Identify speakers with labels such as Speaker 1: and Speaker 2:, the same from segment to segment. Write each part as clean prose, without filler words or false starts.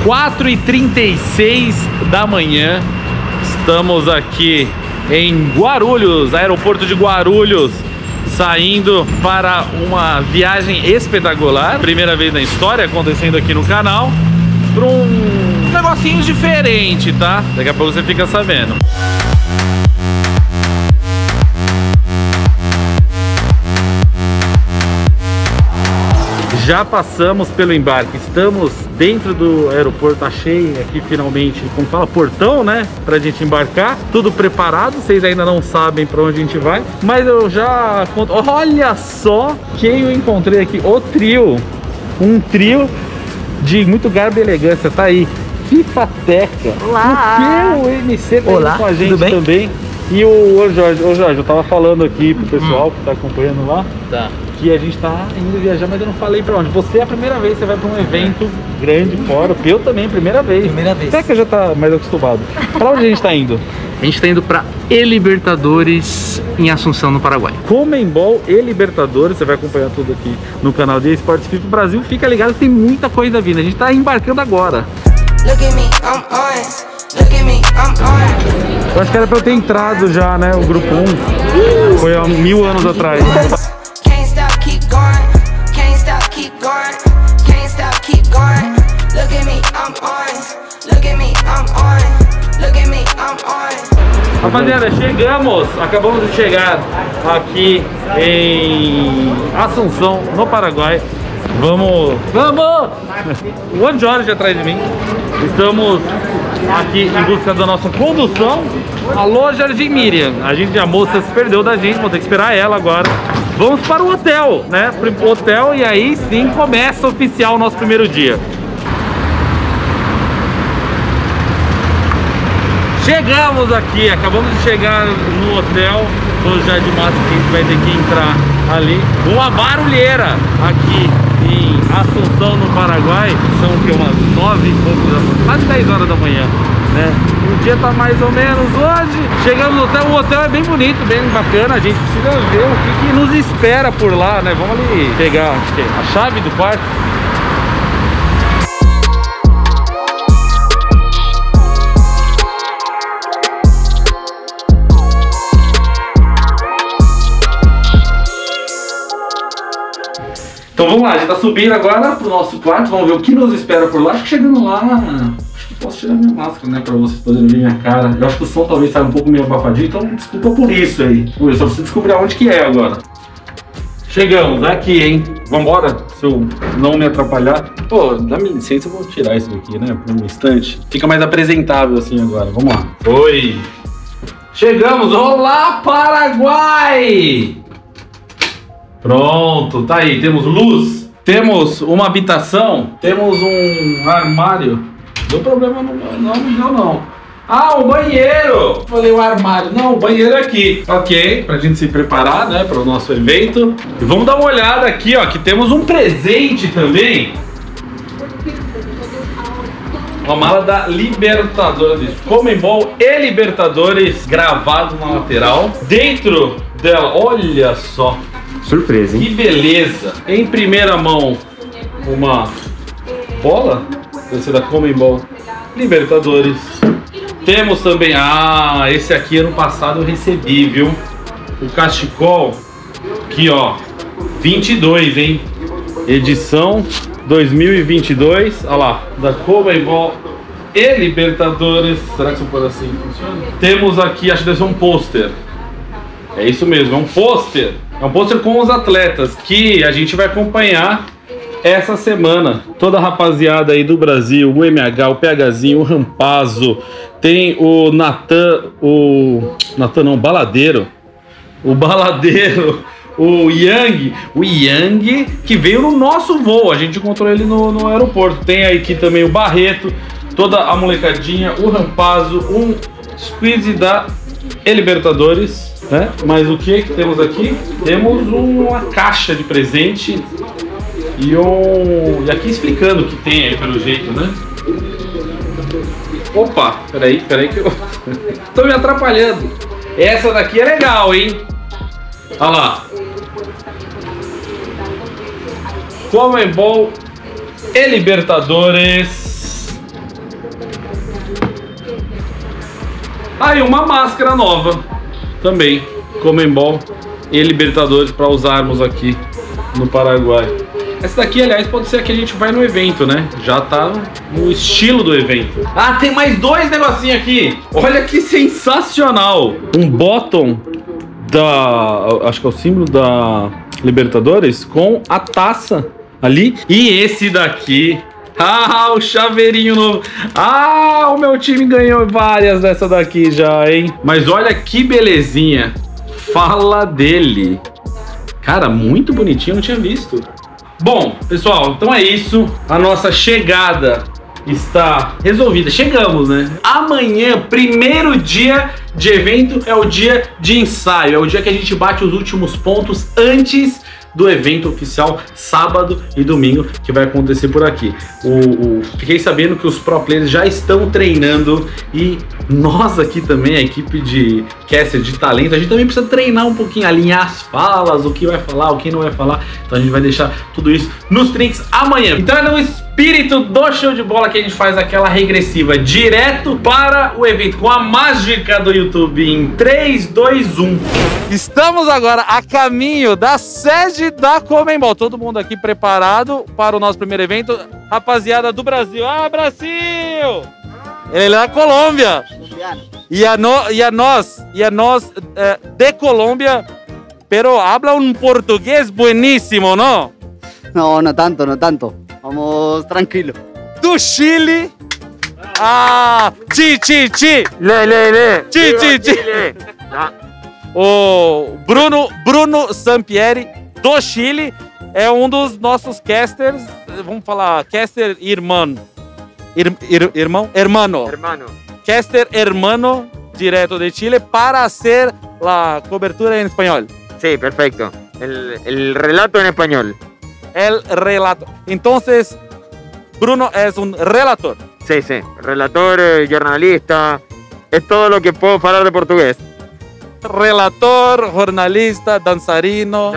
Speaker 1: 4h36 da manhã. Estamos aqui em Guarulhos, aeroporto de Guarulhos, saindo para uma viagem espetacular. Primeira vez na história acontecendo aqui no canal, para um negocinho diferente, tá? Daqui a pouco você fica sabendo. Já passamos pelo embarque, estamos dentro do aeroporto, achei aqui finalmente, como fala, portão, né? Pra gente embarcar, tudo preparado, vocês ainda não sabem pra onde a gente vai, mas eu já conto. Olha só quem eu encontrei aqui, o trio, um trio de muito garbo e elegância, tá aí, Fifateca.
Speaker 2: Olá!
Speaker 1: O MC tá
Speaker 2: Olá,
Speaker 1: com a gente
Speaker 2: tudo bem?
Speaker 1: também. E o Jorge, eu tava falando aqui pro pessoal que tá acompanhando lá.
Speaker 2: Tá.
Speaker 1: Que a gente tá indo viajar, mas eu não falei pra onde. Você é a primeira vez que você vai pra um evento grande fora. Eu também, primeira vez.
Speaker 2: Primeira vez.
Speaker 1: Até que já tá mais acostumado. Pra onde a gente tá indo?
Speaker 2: A gente tá indo pra E-Libertadores em Assunção, no Paraguai.
Speaker 1: Comembol e Libertadores, você vai acompanhar tudo aqui no canal de Esportes FIFA Brasil. Fica ligado que tem muita coisa vindo. A gente tá embarcando agora.
Speaker 3: Look at me, I'm on. Look at me, I'm on.
Speaker 1: Eu acho que era pra eu ter entrado já, né? O grupo 1. Foi há 1000 anos atrás.
Speaker 3: Can't stop, keep going. Can't stop, keep going. Can't stop, keep going. Look at me, I'm on. Look at me, I'm on. Look at me, I'm on.
Speaker 1: Rapaziada, chegamos, acabamos de chegar aqui em Assunção, no Paraguai. Vamos! O One Jorge atrás de mim. Estamos aqui em busca da nossa condução. Alô, Jardim Miriam. A moça se perdeu da gente, vou ter que esperar ela agora. Vamos para o hotel, né? Pro hotel, e aí sim começa oficial o nosso primeiro dia. Chegamos aqui, acabamos de chegar no hotel. Tô já de máscara, que a gente vai ter que entrar ali. Uma barulheira aqui em Assunção, no Paraguai. São o que, umas 9 e pouco da manhã, quase 10 horas da manhã, né? O dia tá mais ou menos hoje. Chegamos no hotel, o hotel é bem bonito, bem bacana. A gente precisa ver o que nos espera por lá, né? Vamos ali pegar a chave do quarto. Então vamos lá, a gente tá subindo agora pro nosso quarto, vamos ver o que nos espera por lá. Acho que chegando lá, acho que posso tirar minha máscara, né, pra vocês poderem ver minha cara. Eu acho que o som talvez saia um pouco meio abafadinho, então desculpa por isso aí. Vamos ver, só preciso descobrir aonde que é agora. Chegamos aqui, hein. Vambora, se eu não me atrapalhar. Pô, dá-me licença, eu vou tirar isso aqui, né, por um instante. Fica mais apresentável assim agora, vamos lá. Oi! Chegamos, olá Paraguai! Pronto, tá aí, temos luz, temos uma habitação, temos um armário. Deu problema não. Ah, o banheiro! Falei o armário, não, o banheiro é aqui. Ok, pra gente se preparar, né, para o nosso evento. E vamos dar uma olhada aqui, ó, que temos um presente também. Uma mala da Libertadores, Comembol e Libertadores, gravado na lateral. Dentro dela, olha só.
Speaker 2: Surpresa, hein?
Speaker 1: Que beleza! Em primeira mão, uma bola, deve ser da Comembol Libertadores. Temos também, esse aqui ano passado eu recebi, viu? O cachecol, aqui ó, 22, hein? Edição 2022, olha lá, da Comembol e Libertadores. Será que se eu pôr assim funciona? Temos aqui, acho que deve ser um pôster. É isso mesmo, é um pôster. É um pôster com os atletas que a gente vai acompanhar essa semana. Toda a rapaziada aí do Brasil, o MH, o PHzinho, o Rampazzo, tem o Natan, o Baladeiro, o Yang que veio no nosso voo, a gente encontrou ele no aeroporto. Tem aí aqui também o Barreto, toda a molecadinha, o Rampazzo, um squeeze da Libertadores. Né? Mas o que temos aqui? Temos uma caixa de presente e aqui explicando o que tem aí pelo jeito, né? Opa, peraí que eu tô me atrapalhando. Essa daqui é legal, hein? Olha lá. Comembol e Libertadores. Ah, e uma máscara nova também, Conmebol e Libertadores, para usarmos aqui no Paraguai. Essa daqui, aliás, pode ser a que a gente vai no evento, né? Já tá no estilo do evento. Ah, tem mais dois negocinhos aqui. Olha que sensacional. Um bottom da... acho que é o símbolo da Libertadores com a taça ali. E esse daqui... ah, o chaveirinho novo. Ah, o meu time ganhou várias dessa daqui já, hein? Mas olha que belezinha. Fala dele. Cara, muito bonitinho, não tinha visto. Bom, pessoal, então é isso. A nossa chegada está resolvida. Chegamos, né? Amanhã, primeiro dia de evento, é o dia de ensaio. É o dia que a gente bate os últimos pontos antes do evento oficial, sábado e domingo, que vai acontecer por aqui. Fiquei sabendo que os pro players já estão treinando e nós aqui também, a equipe de caster de talento, a gente também precisa treinar um pouquinho, alinhar as falas, o que vai falar, o que não vai falar. Então a gente vai deixar tudo isso nos trinks amanhã. Então é no espírito do show de bola que a gente faz aquela regressiva direto para o evento, com a mágica do YouTube em 3, 2, 1. Estamos agora a caminho da sede da Conmebol. Todo mundo aqui preparado para o nosso primeiro evento. Rapaziada do Brasil. Ah, Brasil! Ele é da Colômbia. E a nós de Colômbia, pero habla un portugués buenísimo, ¿no?
Speaker 4: No, no tanto, no tanto. Vamos tranquilo.
Speaker 1: Do Chile. Ah, chi. O Bruno Sampieri, do Chile, é um dos nossos casters, vamos falar, caster hermano. Caster hermano, direto de Chile, para hacer la cobertura en español.
Speaker 5: Sí, perfecto. El relato en español.
Speaker 1: El relato. Entonces, Bruno es un relator.
Speaker 5: Sí, sí. Relator, jornalista. Es todo lo que puedo hablar de portugués.
Speaker 1: Relator, jornalista, danzarino,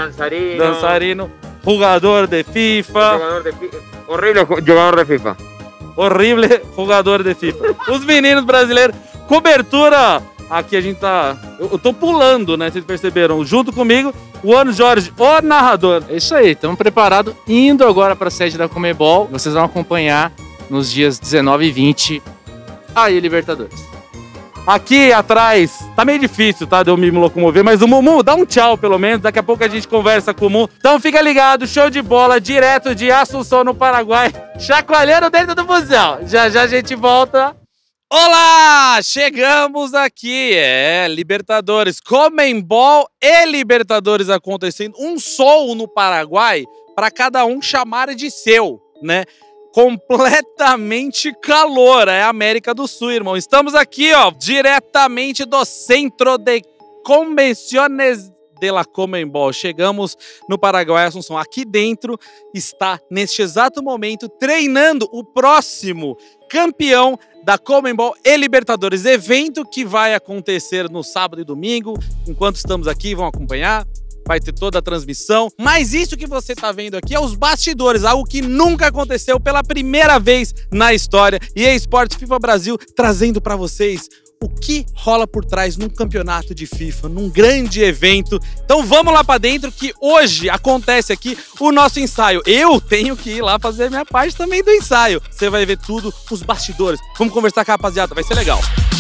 Speaker 1: jugador de FIFA.
Speaker 5: Horrible jogador de FIFA.
Speaker 1: Horrible jogador de FIFA. Os meninos brasileiros. Cobertura. Aqui a gente tá... Eu tô pulando, né? Vocês perceberam. Junto comigo, o Ano Jorge, o narrador.
Speaker 2: É isso aí, estamos preparados, indo agora para a sede da Conmebol. Vocês vão acompanhar nos dias 19 e 20 aí Libertadores.
Speaker 1: Aqui atrás, tá meio difícil, tá? De eu me locomover, mas o Mumu, dá um tchau pelo menos, daqui a pouco a gente conversa com o Mumu. Então fica ligado, show de bola, direto de Assunção no Paraguai, chacoalhando dentro do busão. Já já a gente volta. Olá! Chegamos aqui, Libertadores, Conmebol e Libertadores acontecendo, um sol no Paraguai para cada um chamar de seu, né? Completamente calor, é a América do Sul, irmão. Estamos aqui, ó, diretamente do Centro de Convenciones de la Conmebol. Chegamos no Paraguai, Assunção. Aqui dentro está, neste exato momento, treinando o próximo campeão da Conmebol e Libertadores. Evento que vai acontecer no sábado e domingo. Enquanto estamos aqui, vão acompanhar. Vai ter toda a transmissão, mas isso que você tá vendo aqui é os bastidores, algo que nunca aconteceu pela primeira vez na história. EA Sports FIFA Brasil trazendo para vocês o que rola por trás num campeonato de FIFA, num grande evento. Então vamos lá para dentro que hoje acontece aqui o nosso ensaio. Eu tenho que ir lá fazer a minha parte também do ensaio. Você vai ver tudo, os bastidores. Vamos conversar com a rapaziada, vai ser legal.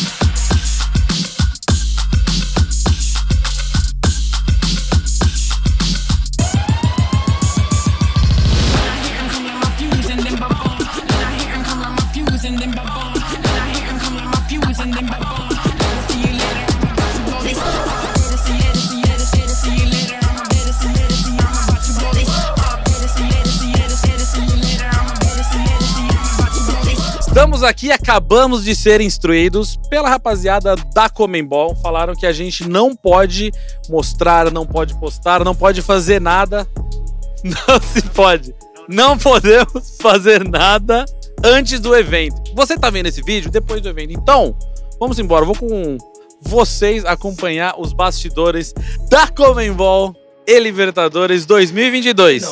Speaker 1: Estamos aqui, acabamos de ser instruídos pela rapaziada da Conmebol. Falaram que a gente não pode mostrar, não pode postar, não pode fazer nada. Não se pode. Não podemos fazer nada antes do evento. Você tá vendo esse vídeo depois do evento. Então, vamos embora. Vou com vocês acompanhar os bastidores da Conmebol e Libertadores 2022.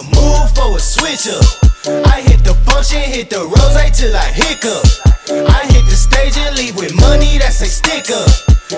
Speaker 1: I hit the function, hit the rose till I hiccup. I hit the stage and leave with money that's a sticker.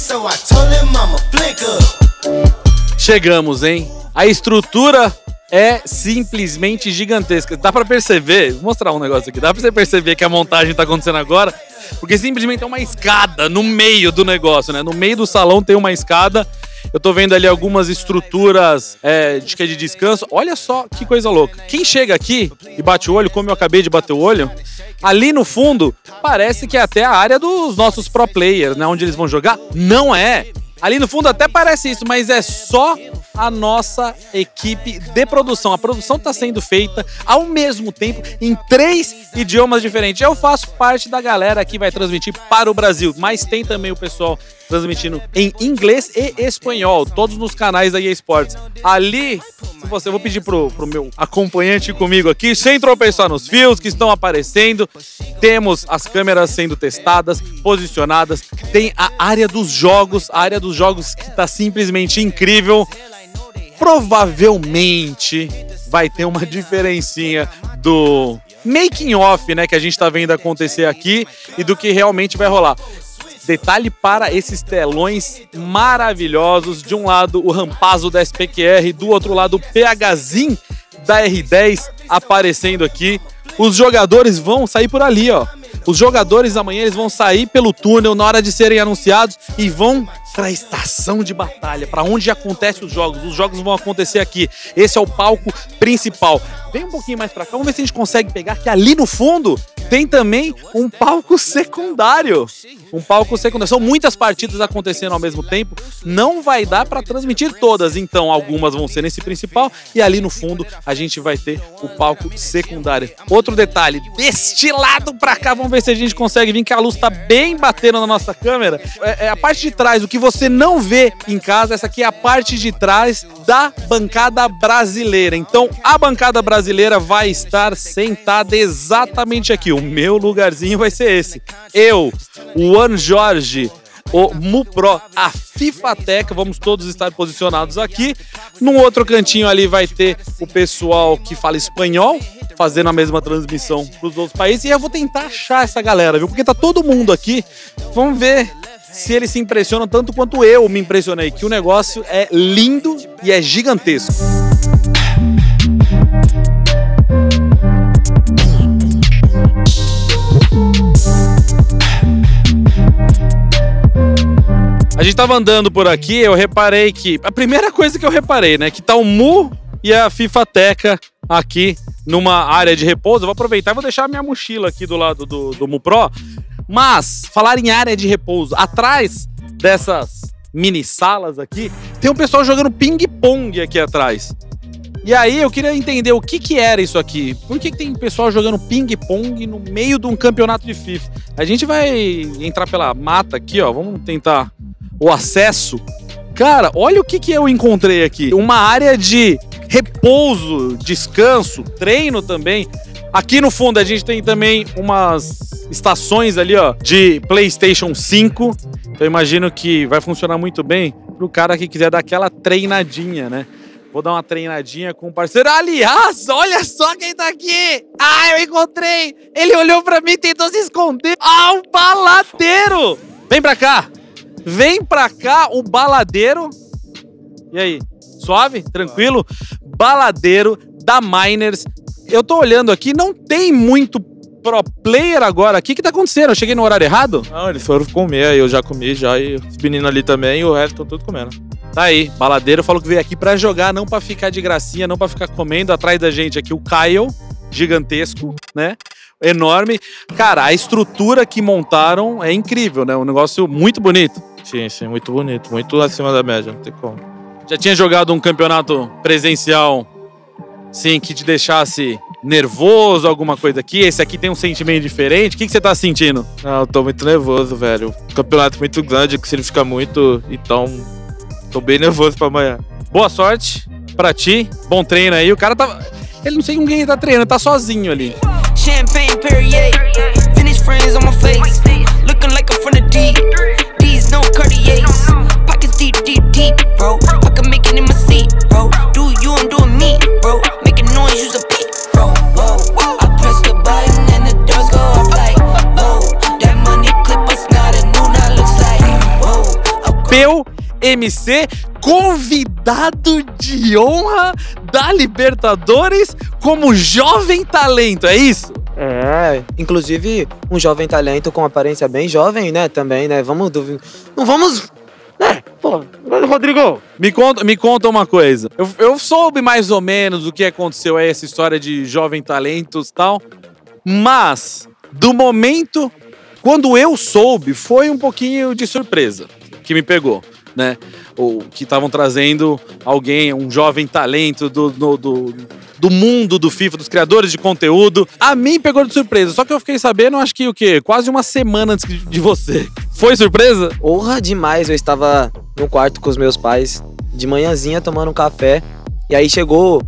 Speaker 6: so I told him I'm a flicker.
Speaker 1: Chegamos, hein? A estrutura é simplesmente gigantesca. Dá pra perceber, vou mostrar um negócio aqui, dá pra você perceber que a montagem tá acontecendo agora, porque simplesmente é uma escada no meio do negócio, né? No meio do salão tem uma escada. Eu tô vendo ali algumas estruturas de descanso. Olha só que coisa louca. Quem chega aqui e bate o olho, como eu acabei de bater o olho, ali no fundo parece que é até a área dos nossos pro players, né? Onde eles vão jogar. Não é. Ali no fundo até parece isso, mas é só a nossa equipe de produção. A produção está sendo feita ao mesmo tempo em 3 idiomas diferentes. Eu faço parte da galera que vai transmitir para o Brasil, mas tem também o pessoal transmitindo em inglês e espanhol, todos nos canais da EA Sports. Ali, eu vou pedir pro meu acompanhante comigo aqui, sem tropeçar nos fios que estão aparecendo. Temos as câmeras sendo testadas, posicionadas. Tem a área dos jogos que está simplesmente incrível. Provavelmente vai ter uma diferencinha do making off, né, que a gente está vendo acontecer aqui e do que realmente vai rolar. Detalhe para esses telões maravilhosos. De um lado, o Rampazzo da SPQR, do outro lado, o PHZin da R10 aparecendo aqui. Os jogadores vão sair por ali, ó. Os jogadores amanhã eles vão sair pelo túnel na hora de serem anunciados e vão para a estação de batalha, para onde acontecem os jogos. Os jogos vão acontecer aqui. Esse é o palco principal. Vem um pouquinho mais para cá, vamos ver se a gente consegue pegar que ali no fundo tem também um palco secundário. Um palco secundário. São muitas partidas acontecendo ao mesmo tempo. Não vai dar para transmitir todas. Então, algumas vão ser nesse principal. E ali no fundo, a gente vai ter o palco secundário. Outro detalhe. Deste lado para cá, vamos ver se a gente consegue vir, que a luz tá bem batendo na nossa câmera. É a parte de trás, o que você não vê em casa. Essa aqui é a parte de trás da bancada brasileira. Então, a bancada brasileira vai estar sentada exatamente aqui. O meu lugarzinho vai ser esse. Eu, o Juan Jorge, o Mupro, a FIFATEC, vamos todos estar posicionados aqui. Num outro cantinho ali vai ter o pessoal que fala espanhol, fazendo a mesma transmissão para os outros países. E eu vou tentar achar essa galera, viu? Porque tá todo mundo aqui. Vamos ver se eles se impressionam tanto quanto eu me impressionei, que o negócio é lindo e é gigantesco. A gente tava andando por aqui, eu reparei que... A primeira coisa que eu reparei, né? Que tá o Mu e a FIFATEC aqui numa área de repouso. Eu vou aproveitar e vou deixar a minha mochila aqui do lado do Mu Pro. Mas, falar em área de repouso, atrás dessas mini salas aqui, tem um pessoal jogando ping-pong aqui atrás. E aí eu queria entender o que era isso aqui. Por que tem pessoal jogando ping-pong no meio de um campeonato de FIFA? A gente vai entrar pela mata aqui, ó. Vamos tentar o acesso. Cara, olha o que eu encontrei aqui. Uma área de repouso, descanso, treino também. Aqui no fundo a gente tem também umas estações ali, ó, de PlayStation 5. Então eu imagino que vai funcionar muito bem pro cara que quiser dar aquela treinadinha, né? Vou dar uma treinadinha com o parceiro. Aliás, olha só quem tá aqui! Ah, eu encontrei! Ele olhou pra mim e tentou se esconder. Ah, o Baladeiro! Vem pra cá! Vem pra cá, o Baladeiro. E aí? Suave? Tranquilo? Baladeiro da Miners. Eu tô olhando aqui, não tem muito pro player agora aqui. O que tá acontecendo? Eu cheguei no horário errado?
Speaker 7: Não, eles foram comer, aí eu já comi, e os meninos ali também, e o resto estão tudo comendo.
Speaker 1: Tá aí, Baladeiro falou que veio aqui pra jogar, não pra ficar de gracinha, não pra ficar comendo. Atrás da gente aqui o Kyle, gigantesco, né? Enorme. Cara, a estrutura que montaram é incrível, né? Um negócio muito bonito.
Speaker 7: Sim, sim, muito bonito, muito acima da média, não tem como.
Speaker 1: Já tinha jogado um campeonato presencial, sim, que te deixasse nervoso, alguma coisa aqui? Esse aqui tem um sentimento diferente? O que você tá sentindo?
Speaker 7: Não, eu tô muito nervoso, velho. Campeonato muito grande, que significa muito, então tô bem nervoso pra amanhã.
Speaker 1: Boa sorte pra ti, bom treino aí. O cara tá... Ele não sei com quem ele tá treinando, tá sozinho ali.
Speaker 3: Champagne Perrier, Finnish friends on my face, looking like I'm from the deep. These no Cartiers, pockets deep, deep, deep, bro. I can make it in my seat, bro. Do you, I'm doing me, bro. Making noise, use a beat, bro. Whoa, I press the button and the doors go off like, whoa. That money clip us now, the new now looks like, whoa.
Speaker 2: Meu MC, convidado de honra da Libertadores como jovem talento, é isso?
Speaker 8: É, inclusive um jovem talento com aparência bem jovem, né, também, né, não vamos, né, pô, Rodrigo.
Speaker 2: Me conta uma coisa, eu soube mais ou menos o que aconteceu aí, essa história de jovem talentos e tal, mas do momento, quando eu soube, foi um pouquinho de surpresa que me pegou, né, ou que estavam trazendo alguém, um jovem talento do mundo do FIFA, dos criadores de conteúdo. A mim pegou de surpresa, só que eu fiquei sabendo, acho que o quê? Quase uma semana antes de você. Foi surpresa?
Speaker 8: Honra demais, eu estava no quarto com os meus pais, de manhãzinha tomando um café, e aí chegou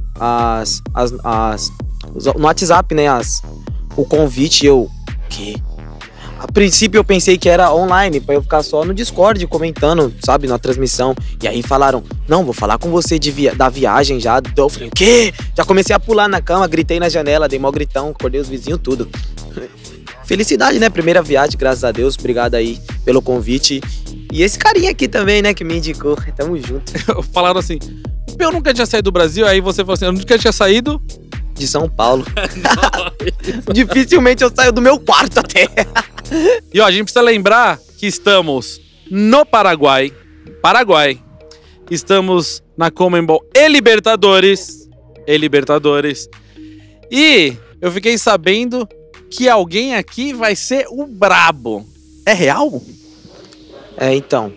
Speaker 8: no WhatsApp, né, o convite, eu, que? A princípio eu pensei que era online, pra eu ficar só no Discord comentando, sabe, na transmissão. E aí falaram, não, vou falar com você da viagem já. Então eu falei, o quê? Já comecei a pular na cama, gritei na janela, dei mó gritão, acordei os vizinhos, tudo. Felicidade, né? Primeira viagem, graças a Deus. Obrigado aí pelo convite. E esse carinha aqui também, né, que me indicou. Tamo junto.
Speaker 2: Falaram assim, eu nunca tinha saído do Brasil, aí você falou assim, eu nunca tinha saído...
Speaker 8: De São Paulo. Dificilmente eu saio do meu quarto até.
Speaker 2: E ó, a gente precisa lembrar que estamos no Paraguai. Estamos na Conmebol e Libertadores. E eu fiquei sabendo que alguém aqui vai ser o brabo. É real?
Speaker 8: É, então.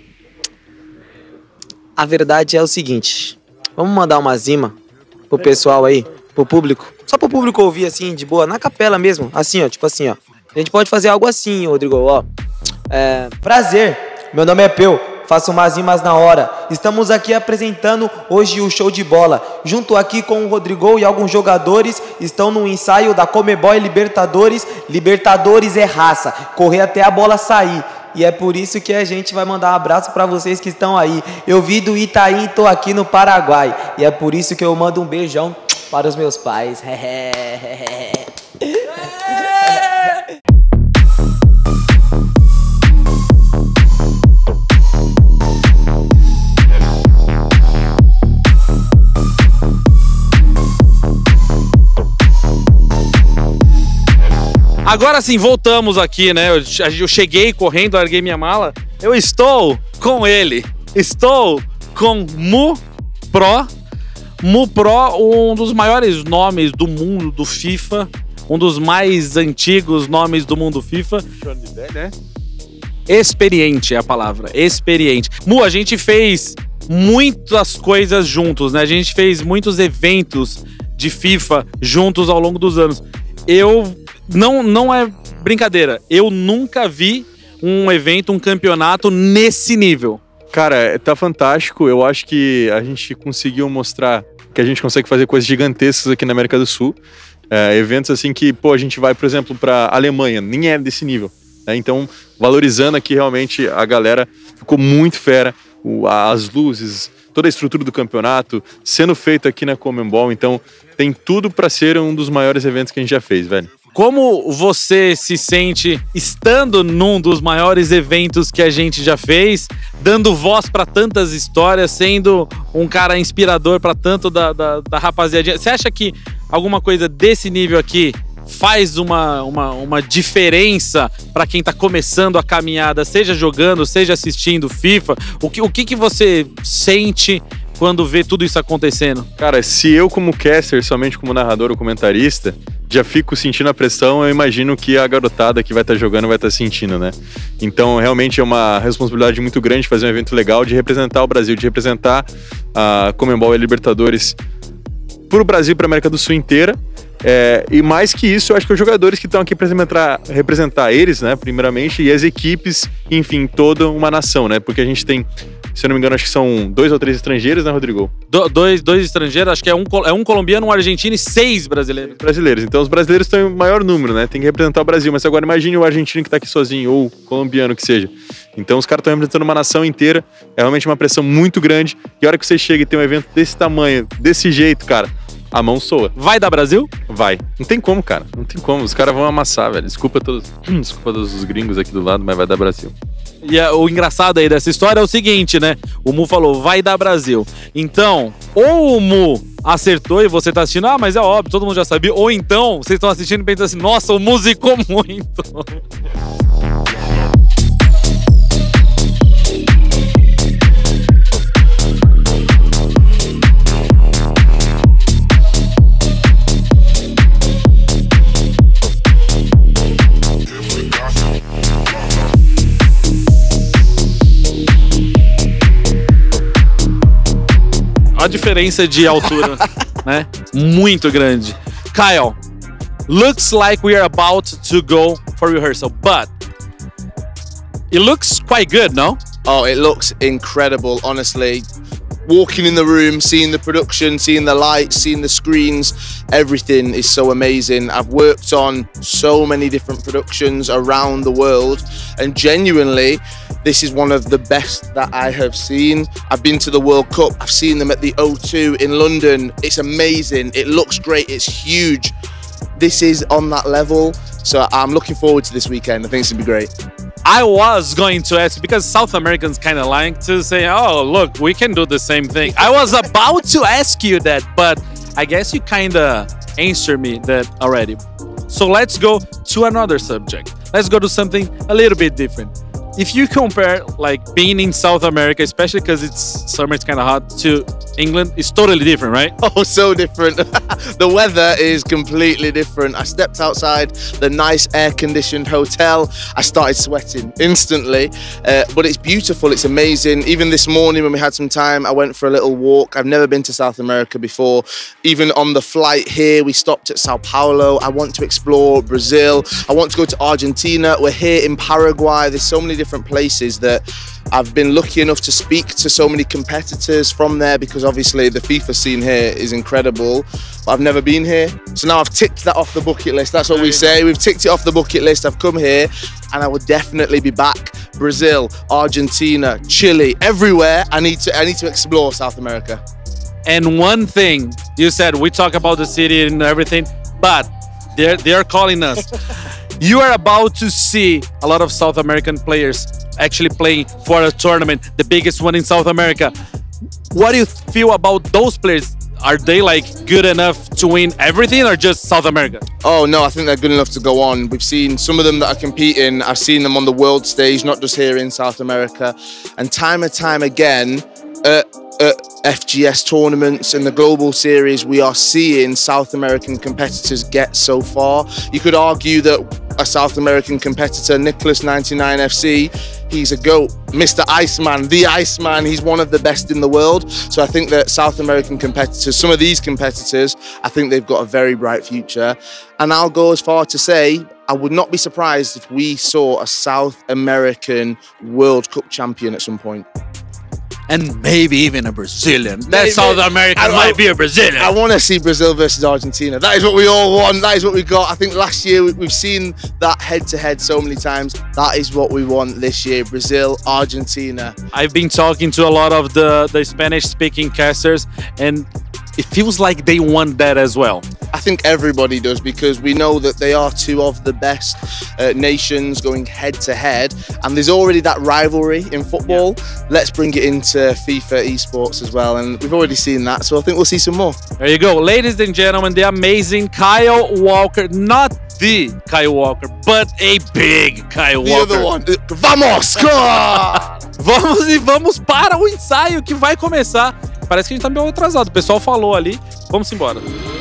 Speaker 8: A verdade é o seguinte. Vamos mandar uma zima pro pessoal aí, pro público. Só pro público ouvir assim, de boa, na capela mesmo. Assim, ó, tipo assim, ó. A gente pode fazer algo assim, Rodrigo, ó. Prazer, meu nome é Peu, faço umas rimas na hora. Estamos aqui apresentando hoje o show de bola. Junto aqui com o Rodrigo e alguns jogadores estão no ensaio da Conmebol e Libertadores. Libertadores é raça, correr até a bola sair. E é por isso que a gente vai mandar um abraço pra vocês que estão aí. Eu vim do Itaí e tô aqui no Paraguai. E é por isso que eu mando um beijão para os meus pais.
Speaker 2: Agora sim, voltamos aqui, né? Eu cheguei correndo, larguei minha mala. Eu estou com ele. Estou com MuPro. MuPro, um dos maiores nomes do mundo do FIFA. Um dos mais antigos nomes do mundo FIFA.
Speaker 7: né?
Speaker 2: Experiente é a palavra. Experiente. Mu, a gente fez muitas coisas juntos, né? A gente fez muitos eventos de FIFA juntos ao longo dos anos. Não é brincadeira, eu nunca vi um evento, um campeonato nesse nível.
Speaker 9: Cara, tá fantástico. Eu acho que a gente conseguiu mostrar que a gente consegue fazer coisas gigantescas aqui na América do Sul. Eventos assim que, pô, a gente vai, por exemplo, pra Alemanha, nem é desse nível, né? Então, valorizando aqui realmente a galera, ficou muito fera. As luzes, toda a estrutura do campeonato sendo feito aqui na Conmebol. Então, tem tudo pra ser um dos maiores eventos que a gente já fez, velho.
Speaker 2: Como você se sente estando num dos maiores eventos que a gente já fez, dando voz para tantas histórias, sendo um cara inspirador para tanto da rapaziadinha? Você acha que alguma coisa desse nível aqui faz uma diferença para quem tá começando a caminhada, seja jogando, seja assistindo FIFA? O que você sente quando vê tudo isso acontecendo?
Speaker 9: Cara, se eu como caster, somente como narrador ou comentarista, já fico sentindo a pressão, eu imagino que a garotada que vai estar jogando vai estar sentindo, né? Então, realmente é uma responsabilidade muito grande fazer um evento legal, de representar o Brasil, de representar a Conmebol e a Libertadores pro Brasil e pra América do Sul inteira. E mais que isso, eu acho que os jogadores que estão aqui para representar eles, né, primeiramente, e as equipes, enfim, toda uma nação, né? Porque a gente tem, se eu não me engano, acho que são 2 ou 3 estrangeiros, né, Rodrigo?
Speaker 2: Dois estrangeiros, acho que é um colombiano, um argentino e 6 brasileiros.
Speaker 9: Então os brasileiros estão em maior número, né? Tem que representar o Brasil, mas agora imagine o argentino que tá aqui sozinho, ou colombiano que seja. Então os caras estão representando uma nação inteira, é realmente uma pressão muito grande, e a hora que você chega e tem um evento desse tamanho, desse jeito, cara, a mão soa.
Speaker 2: Vai dar Brasil?
Speaker 9: Vai. Não tem como, cara. Não tem como. Os caras vão amassar, velho. Desculpa todos os gringos aqui do lado, mas vai dar Brasil.
Speaker 2: E o engraçado aí dessa história é o seguinte, né? O Mu falou, vai dar Brasil. Então, ou o Mu acertou e você tá assistindo, ah, mas é óbvio, todo mundo já sabia. Ou então, vocês estão assistindo e pensam assim, nossa, o Mu zicou muito. A diferença de altura, né? Muito grande. Kyle, looks like we are about to go for rehearsal, but it looks quite good, no?
Speaker 10: Oh, it looks incredible, honestly. Walking in the room, seeing the production, seeing the lights, seeing the screens, everything is so amazing. I've worked on so many different productions around the world, and genuinely, this is one of the best that I have seen. I've been to the World Cup, I've seen them at the O2 in London. It's amazing, it looks great, it's huge. This is on that level, so I'm looking forward to this weekend. I think it's gonna be great.
Speaker 2: I was going to ask, because South Americans kind of like to say, oh, look, we can do the same thing. I was about to ask you that, but I guess you kind of answered me that already. So let's go to another subject. Let's go to something a little bit different. If you compare like being in South America, especially because it's summer, it's kind of hot, to England, it's totally different, right?
Speaker 10: Oh, so different. The weather is completely different. I stepped outside the nice air-conditioned hotel. I started sweating instantly, but it's beautiful. It's amazing. Even this morning when we had some time, I went for a little walk. I've never been to South America before. Even on the flight here, we stopped at Sao Paulo. I want to explore Brazil. I want to go to Argentina. We're here in Paraguay. There's so many different places that I've been lucky enough to speak to so many competitors from there, because obviously the FIFA scene here is incredible, but I've never been here. So now I've ticked that off the bucket list. That's what we say. We've ticked it off the bucket list. I've come here and I would definitely be back. Brazil, Argentina, Chile, everywhere. I need to explore South America.
Speaker 2: And one thing, you said we talk about the city and everything, but they're calling us. You are about to see a lot of South American players actually playing for a tournament, the biggest one in South America. What do you feel about those players? Are they like good enough to win everything, or just South America?
Speaker 10: Oh no, I think they're good enough to go on. We've seen some of them that are competing. I've seen them on the world stage, not just here in South America. And time again, at FGS tournaments and the global series, we are seeing South American competitors get so far. You could argue that a South American competitor, Nicholas 99 FC, he's a GOAT, Mr. Iceman, the Iceman, he's one of the best in the world. So I think that South American competitors, some of these competitors, I think they've got a very bright future. And I'll go as far to say, I would not be surprised if we saw a South American World Cup champion at some point.
Speaker 2: And maybe even a Brazilian. That South American might be a Brazilian.
Speaker 10: I want to see Brazil versus Argentina. That is what we all want. That is what we got. I think last year we've seen that head-to-head so many times. That is what we want this year. Brazil, Argentina.
Speaker 2: I've been talking to a lot of the Spanish-speaking casters, and it feels like they want that as well.
Speaker 10: I think everybody does, because we know that they are two of the best nations going head-to-head, and there's already that rivalry in football. Yeah. Let's bring it into FIFA esports as well, and we've already seen that, so I think we'll see some more.
Speaker 2: There you go. Ladies and gentlemen, the amazing Kyle Walker, not the Kyle Walker, but a big Kyle Walker.
Speaker 10: The other one. Vamos!
Speaker 2: Vamos para o ensaio que vai começar. Parece que a gente tá meio atrasado. O pessoal falou ali. Vamos embora.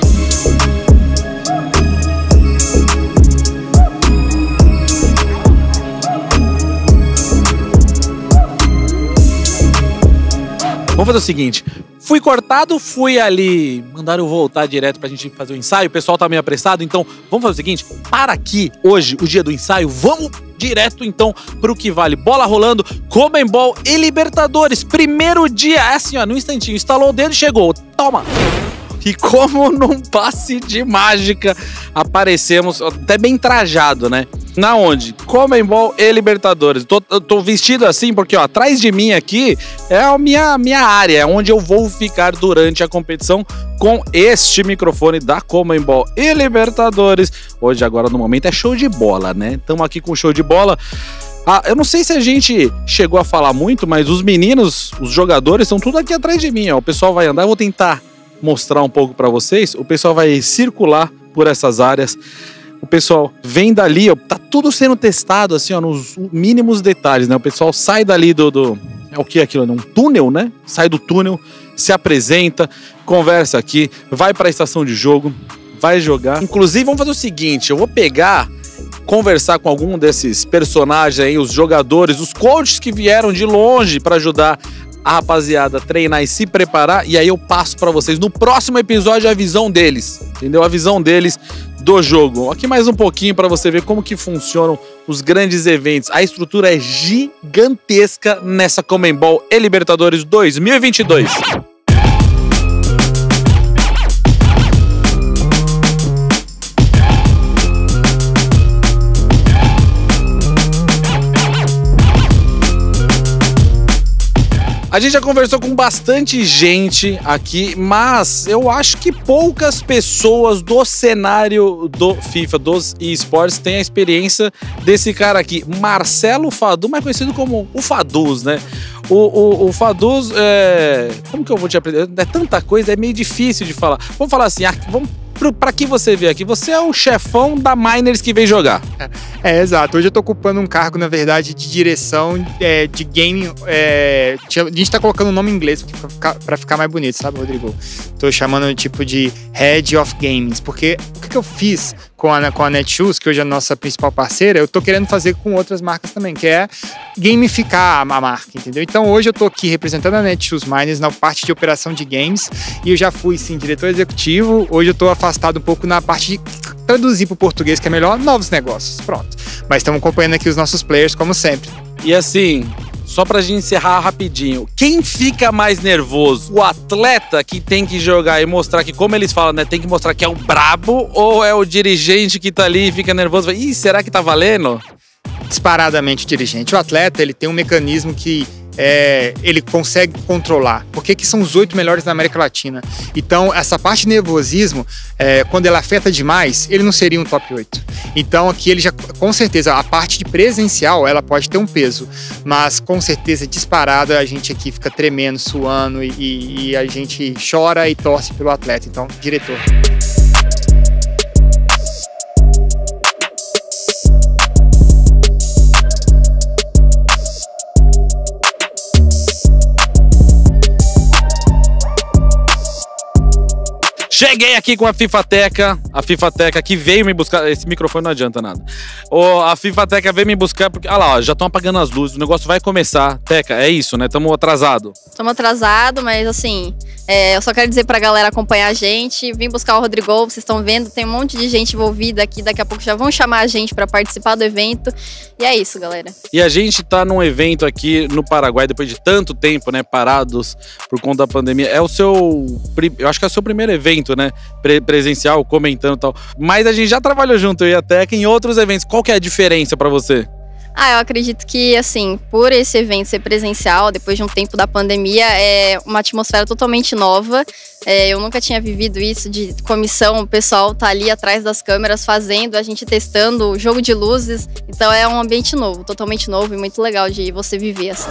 Speaker 2: Vamos fazer o seguinte, fui cortado, fui ali, mandaram eu voltar direto pra gente fazer o ensaio, o pessoal tá meio apressado, então vamos fazer o seguinte, para aqui, hoje, o dia do ensaio, vamos direto então pro que vale. Bola rolando, Conmebol e Libertadores, primeiro dia, é assim ó, no instantinho, instalou o dedo e chegou, toma! E como num passe de mágica, aparecemos, até bem trajado, né? Na onde? Conmebol e Libertadores. Tô vestido assim porque, ó, atrás de mim aqui é a minha área, é onde eu vou ficar durante a competição com este microfone da Conmebol e Libertadores. Hoje, agora, no momento, é show de bola, né? Estamos aqui com show de bola. Eu não sei se a gente chegou a falar muito, mas os meninos, os jogadores, estão tudo aqui atrás de mim, ó. O pessoal vai andar, eu vou tentar mostrar um pouco pra vocês. O pessoal vai circular por essas áreas. O pessoal vem dali, ó, tá tudo sendo testado, assim, ó, nos mínimos detalhes, né? O pessoal sai dali é o que é aquilo? Um túnel, né? Sai do túnel, se apresenta, conversa aqui, vai pra estação de jogo, vai jogar. Inclusive, vamos fazer o seguinte, eu vou conversar com algum desses personagens aí, os jogadores, os coaches que vieram de longe para ajudar a rapaziada a treinar e se preparar, e aí eu passo para vocês no próximo episódio a visão deles, entendeu? A visão deles do jogo. Aqui mais um pouquinho para você ver como que funcionam os grandes eventos. A estrutura é gigantesca nessa Conmebol e Libertadores 2022. A gente já conversou com bastante gente aqui, mas eu acho que poucas pessoas do cenário do FIFA, dos eSports, têm a experiência desse cara aqui, Marcelo Faduz, mais conhecido como o Faduz, né? O Faduz, como que eu vou te apresentar? É tanta coisa, é meio difícil de falar. Vamos falar assim, pra que você veio aqui? Você é o chefão da Miners que veio jogar.
Speaker 11: Exato. Hoje eu tô ocupando um cargo, na verdade, de direção de game. A gente tá colocando o nome em inglês pra ficar mais bonito, sabe, Rodrigo? Tô chamando tipo de Head of Games, porque o que eu fiz com a Netshoes, que hoje é a nossa principal parceira, eu tô querendo fazer com outras marcas também, que é gamificar a marca, entendeu? Então hoje eu tô aqui representando a Netshoes Miners na parte de operação de games, e eu já fui, sim, diretor executivo. Hoje eu tô afastado um pouco na parte de traduzir pro português, que é melhor, novos negócios, pronto. Mas estamos acompanhando aqui os nossos players, como sempre.
Speaker 2: E assim, só pra gente encerrar rapidinho, quem fica mais nervoso? O atleta que tem que jogar e mostrar que, como eles falam, né, tem que mostrar que é o brabo, ou é o dirigente que tá ali e fica nervoso? Ih, será que tá valendo?
Speaker 11: Disparadamente o dirigente. O atleta, ele tem um mecanismo que ele consegue controlar, porque que são os 8 melhores da América Latina. Então, essa parte de nervosismo, quando ela afeta demais, ele não seria um top 8. Então, aqui ele já, com certeza, a parte de presencial, ela pode ter um peso, mas com certeza, disparado, a gente aqui fica tremendo, suando e a gente chora e torce pelo atleta. Então, diretor.
Speaker 2: Cheguei aqui com a FIFAteca que veio me buscar. Esse microfone não adianta nada. A FIFAteca veio me buscar porque, olha lá, ó, já estão apagando as luzes, o negócio vai começar. Teca, é isso, né? Estamos atrasados.
Speaker 12: Estamos atrasados, mas assim, eu só quero dizer pra galera acompanhar a gente. Vim buscar o Rodrigo, vocês estão vendo, tem um monte de gente envolvida aqui. Daqui a pouco já vão chamar a gente pra participar do evento. E é isso, galera.
Speaker 2: E a gente tá num evento aqui no Paraguai, depois de tanto tempo, né, parados por conta da pandemia. Eu acho que é o seu primeiro evento, né, presencial, comentando e tal. Mas a gente já trabalhou junto, eu e a Teca, em outros eventos. Qual que é a diferença pra você?
Speaker 12: Eu acredito que, assim, por esse evento ser presencial, depois de um tempo da pandemia, é uma atmosfera totalmente nova. Eu nunca tinha vivido isso de comissão, o pessoal tá ali atrás das câmeras fazendo, a gente testando o jogo de luzes. Então é um ambiente novo, totalmente novo e muito legal de você viver, assim.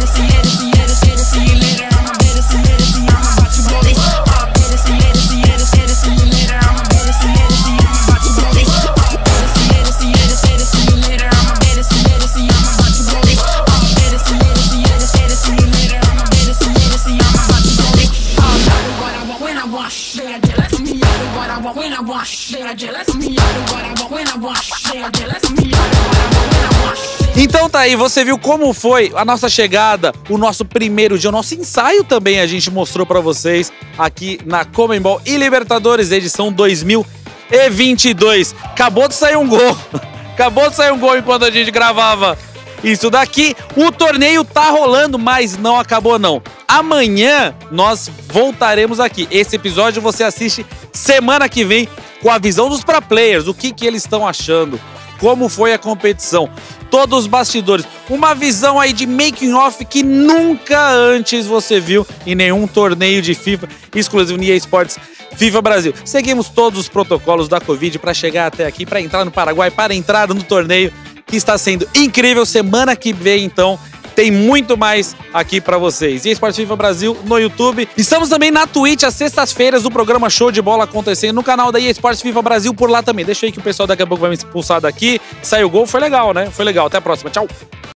Speaker 2: Então tá aí, você viu como foi a nossa chegada, o nosso primeiro dia, o nosso ensaio também a gente mostrou pra vocês aqui na Conmebol e Libertadores edição 2022. Acabou de sair um gol, enquanto a gente gravava isso daqui. O torneio tá rolando, mas não acabou não. Amanhã nós voltaremos aqui. Esse episódio você assiste semana que vem com a visão dos pro players, o que eles estão achando, como foi a competição, todos os bastidores, uma visão aí de making off que nunca antes você viu em nenhum torneio de FIFA exclusivo EA Sports FIFA Brasil. Seguimos todos os protocolos da Covid para chegar até aqui, para entrar no Paraguai, para entrar no torneio que está sendo incrível. Semana que vem, então, tem muito mais aqui pra vocês. EA Sports FIFA Brasil no YouTube. Estamos também na Twitch às sextas-feiras, o programa Show de Bola acontecendo no canal da EA Sports FIFA Brasil por lá também. Deixa aí que o pessoal daqui a pouco vai me expulsar daqui. Saiu o gol, foi legal, né? Foi legal. Até a próxima. Tchau.